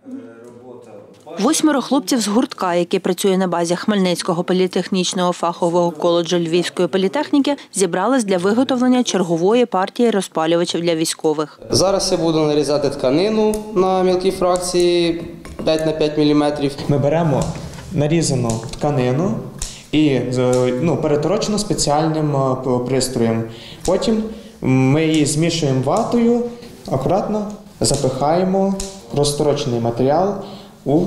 8 хлопців з гуртка, який працює на базі Хмельницького політехнічного фахового коледжу Львівської політехніки, зібрались для виготовлення чергової партії розпалювачів для військових. Зараз я буду нарізати тканину на мілкі фракції 5 на 5 мм. Ми беремо нарізану тканину і переторочену спеціальним пристроєм. Потім ми її змішуємо ватою, акуратно запихаємо розторочений матеріал у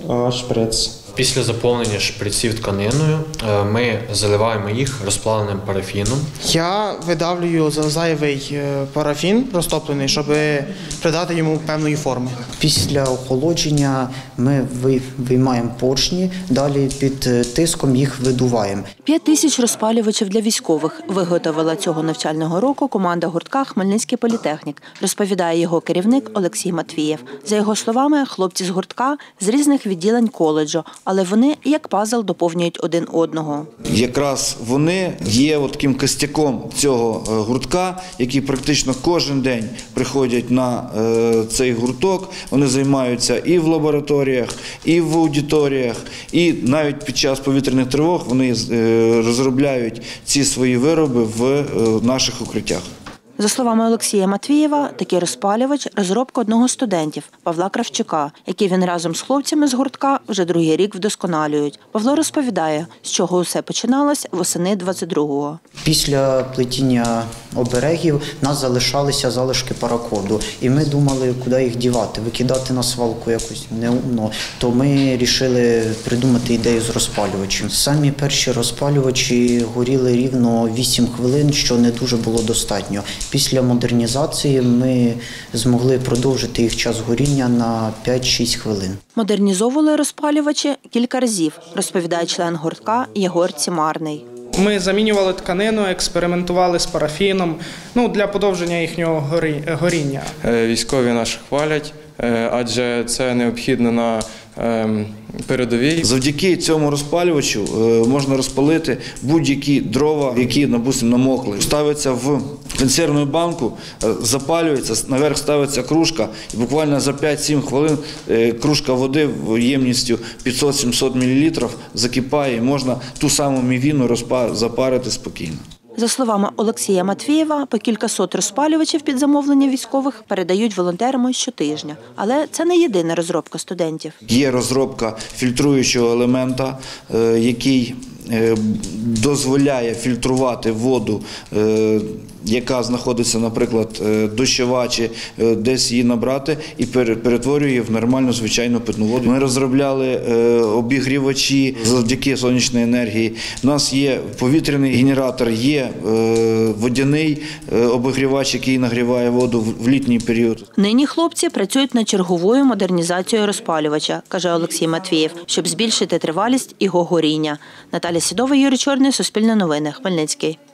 шприц. Після заповнення шприців тканиною ми заливаємо їх розплавленим парафіном. Я видавлюю зайвий парафін розтоплений, щоб придати йому певної форми. Після охолодження ми виймаємо поршні, далі під тиском їх видуваємо. 5000 розпалювачів для військових виготовила цього навчального року команда гуртка «Хмельницький політехнік», розповідає його керівник Олексій Матвієв. За його словами, хлопці з гуртка з різних відділень коледжу, але вони, як пазл, доповнюють один одного. Якраз вони є таким костяком цього гуртка, які практично кожен день приходять на цей гурток. Вони займаються і в лабораторіях, і в аудиторіях, і навіть під час повітряних тривог вони розробляють ці свої вироби в наших укриттях. За словами Олексія Матвієва, такий розпалювач – розробка одного з студентів – Павла Кравчука, який він разом з хлопцями з гуртка вже другий рік вдосконалюють. Павло розповідає, з чого усе починалось восени 22-го. Після плетіння оберегів в нас залишалися залишки паракорду. І ми думали, куди їх дівати, викидати на свалку якось неумно. То ми вирішили придумати ідею з розпалювачем. Самі перші розпалювачі горіли рівно 8 хвилин, що не дуже було достатньо. Після модернізації ми змогли продовжити їх час горіння на 5-6 хвилин. Модернізовували розпалювачі кілька разів, розповідає член гуртка Єгор Цімарний. Ми замінювали тканину, експериментували з парафіном для подовження їхнього горіння. Військові наші хвалять, адже це необхідно на передовій. Завдяки цьому розпалювачу можна розпалити будь-які дрова, які, допустимо, намокли. Ставиться в консервну банку, запалюється, наверх ставиться кружка, і буквально за 5-7 хвилин кружка води ємністю 500-700 мл закипає, і можна ту саму мівіну запарити спокійно. За словами Олексія Матвієва, по кількасот розпалювачів під замовлення військових передають волонтерам щотижня. Але це не єдина розробка студентів. Є розробка фільтруючого елемента, який дозволяє фільтрувати воду, яка знаходиться, наприклад, дощова, чи десь її набрати, і перетворює в нормальну звичайну питну воду. Ми розробляли обігрівачі завдяки сонячної енергії. У нас є повітряний генератор, є водяний обігрівач, який нагріває воду в літній період. Нині хлопці працюють над черговою модернізацією розпалювача, каже Олексій Матвієв, щоб збільшити тривалість його горіння. Наталя Сідова, Юрій Чорний, Суспільне новини, Хмельницький.